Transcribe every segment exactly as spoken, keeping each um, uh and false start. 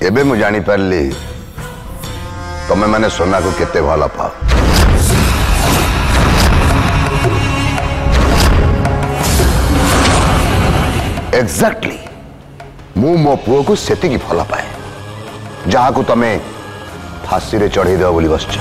एबे मु जानी पारली तमे माने सोना को केते भला पाओ। एग्जैक्टली मु मो पुओ को सेति की भला पाए जहा को तमे फांसी रे चढ़े दो बोली बस।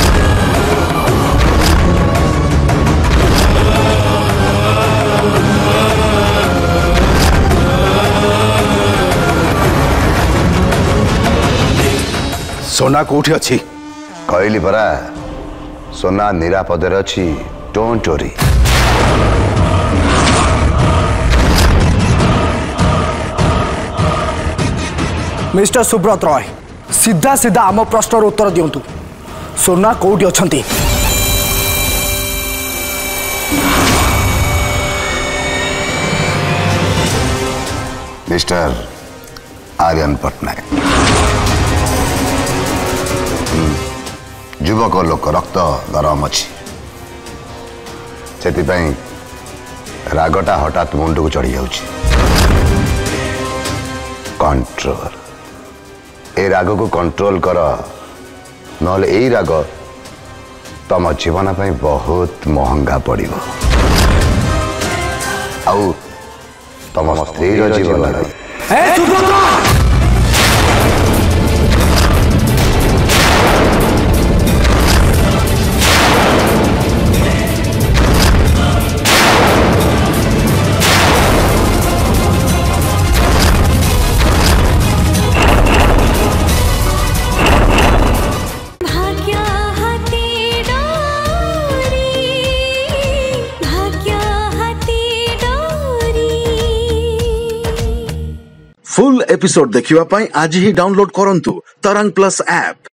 सोना कोठी अच्छी कहली परा सोना निरापद अच्छी don't worry. Mister Subrata Roy सीधा सीधा आम प्रश्नर उत्तर दिंतु सोना कोठी अच्छी। मिस्टर आर्यन पट्टनायक युवक लोक रक्त गरम अच्छी से रागटा हठात मुंड को चढ़ी जाऊँ। कंट्रोल ए राग को कंट्रोल कर नले ए राग तम जीवन पर बहुत महंगा पड़ो आउ तम स्त्री जीवन। फुल एपिसोड देखिवा पाई आज ही डाउनलोड करंतु तरंग प्लस ऐप।